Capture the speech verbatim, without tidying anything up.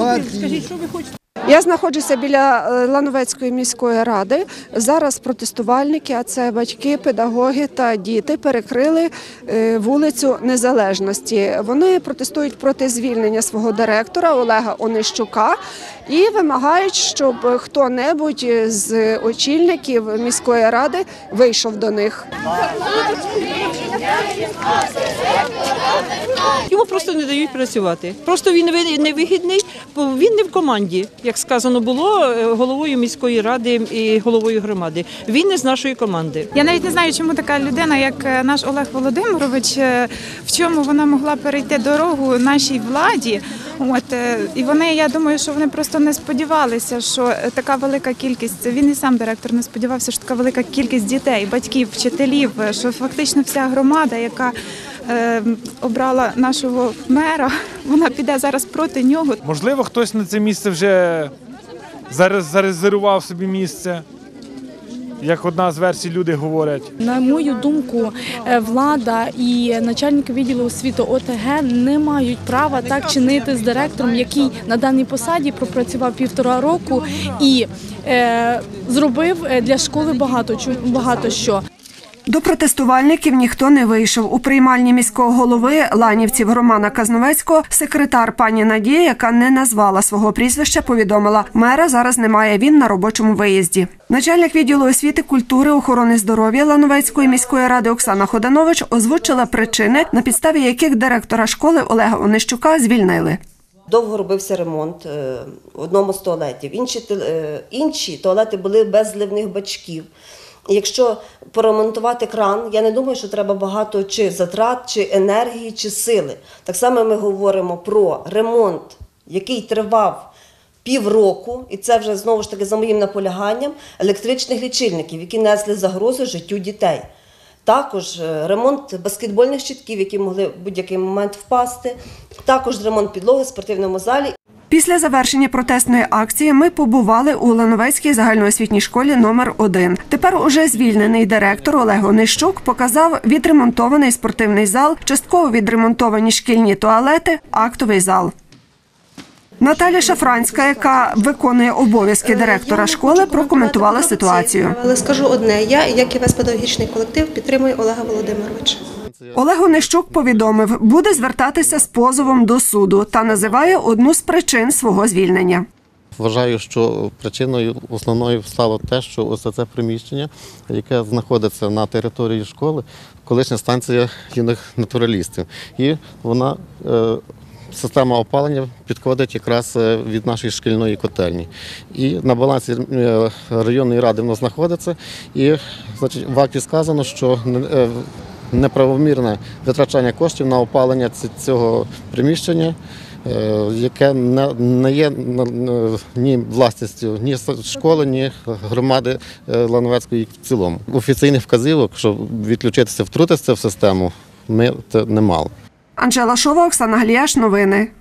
Скажіть, що ви хочете? Я знаходжуся біля Лановецької міської ради. Зараз протестувальники, а це батьки, педагоги та діти, перекрили вулицю Незалежності. Вони протестують проти звільнення свого директора Олега Онищука і вимагають, щоб хто-небудь з очільників міської ради вийшов до них. Йому просто не дають працювати. Просто він невигідний, бо він не в команді, як сказано було головою міської ради і головою громади. Він не з нашої команди. Я навіть не знаю, чому така людина, як наш Олег Володимирович, в чому вона могла перейти дорогу нашій владі. От, і вони, я думаю, що вони просто не сподівалися, що така велика кількість, він і сам директор не сподівався, що така велика кількість дітей, батьків, вчителів, що фактично вся громада, яка е, обрала нашого мера, вона піде зараз проти нього. Можливо, хтось на це місце вже зарезервував собі місце. Як одна з версій люди говорять. На мою думку, влада і начальники відділу освіти О Те Ге не мають права так чинити з директором, який на даній посаді пропрацював півтора року і е, зробив для школи багато, багато що. До протестувальників ніхто не вийшов. У приймальні міського голови ланівців Романа Казновецького секретар пані Надія, яка не назвала свого прізвища, повідомила, мера зараз немає, він на робочому виїзді. Начальник відділу освіти, культури, охорони здоров'я Лановецької міської ради Оксана Ходанович озвучила причини, на підставі яких директора школи Олега Онищука звільнили. Довго робився ремонт в одному з туалетів. Інші, інші туалети були без зливних бачків. Якщо поремонтувати кран, я не думаю, що треба багато чи затрат, чи енергії, чи сили. Так само ми говоримо про ремонт, який тривав півроку, і це вже, знову ж таки, за моїм наполяганням, електричних лічильників, які несли загрозу життю дітей. Також ремонт баскетбольних щитків, які могли в будь-який момент впасти, також ремонт підлоги в спортивному залі. Після завершення протестної акції ми побували у Лановецькій загальноосвітній школі номер один. Тепер уже звільнений директор Олег Онищук показав відремонтований спортивний зал, частково відремонтовані шкільні туалети, актовий зал. Наталя Шафранська, яка виконує обов'язки директора школи, прокоментувала ситуацію. Але скажу одне, я, як і весь педагогічний колектив, підтримую Олега Володимировича. Олег Онищук повідомив, буде звертатися з позовом до суду та називає одну з причин свого звільнення. Вважаю, що причиною основною стало те, що ось це приміщення, яке знаходиться на території школи, колишня станція юних натуралістів. І вона, система опалення підходить якраз від нашої шкільної котельні. І на балансі районної ради воно знаходиться. І, значить, в акті сказано, що неправомірне витрачання коштів на опалення цього приміщення, яке не є ні власністю ні школи, ні громади Лановецької в цілому. Офіційних вказівок, щоб відключитися, втрутитися в систему, ми не мали. Анжела Шова, Оксана Гліяш, новини.